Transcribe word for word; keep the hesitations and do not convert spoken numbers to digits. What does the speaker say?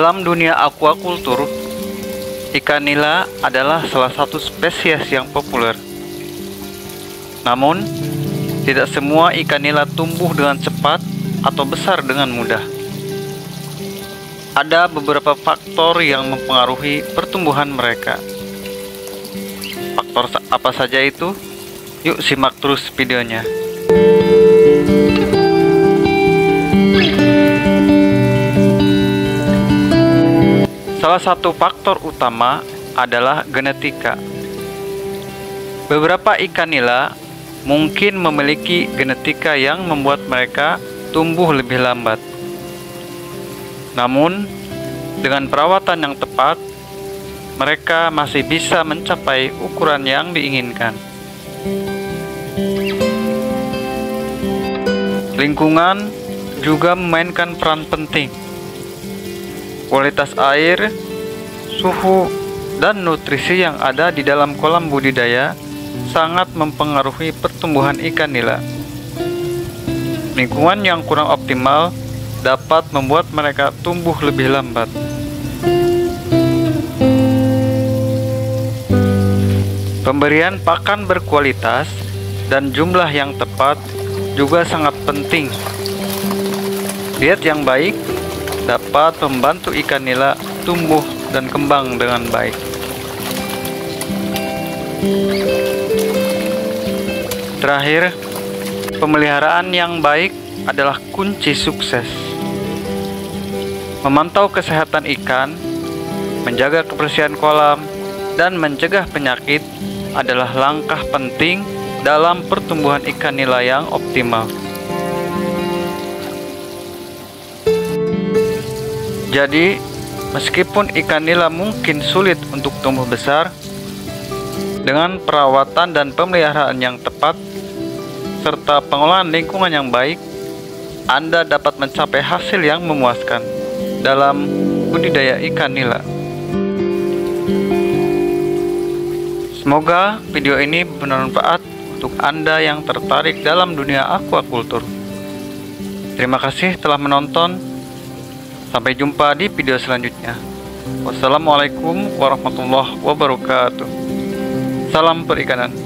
Dalam dunia aquaculture, ikan nila adalah salah satu spesies yang populer. Namun, tidak semua ikan nila tumbuh dengan cepat atau besar dengan mudah. Ada beberapa faktor yang mempengaruhi pertumbuhan mereka. Faktor apa saja itu? Yuk simak terus videonya. Salah satu faktor utama adalah genetika. Beberapa ikan nila mungkin memiliki genetika yang membuat mereka tumbuh lebih lambat. Namun, dengan perawatan yang tepat, mereka masih bisa mencapai ukuran yang diinginkan. Lingkungan juga memainkan peran penting. Kualitas air, suhu, dan nutrisi yang ada di dalam kolam budidaya sangat mempengaruhi pertumbuhan ikan nila. Lingkungan yang kurang optimal dapat membuat mereka tumbuh lebih lambat. Pemberian pakan berkualitas dan jumlah yang tepat juga sangat penting. Diet yang baik dapat membantu ikan nila tumbuh dan kembang dengan baik. Terakhir, pemeliharaan yang baik adalah kunci sukses. Memantau kesehatan ikan, menjaga kebersihan kolam, dan mencegah penyakit adalah langkah penting dalam pertumbuhan ikan nila yang optimal. Jadi, meskipun ikan nila mungkin sulit untuk tumbuh besar, dengan perawatan dan pemeliharaan yang tepat, serta pengolahan lingkungan yang baik, Anda dapat mencapai hasil yang memuaskan dalam budidaya ikan nila. Semoga video ini bermanfaat untuk Anda yang tertarik dalam dunia aquaculture. Terima kasih telah menonton. Sampai jumpa di video selanjutnya. Wassalamualaikum warahmatullahi wabarakatuh. Salam perikanan.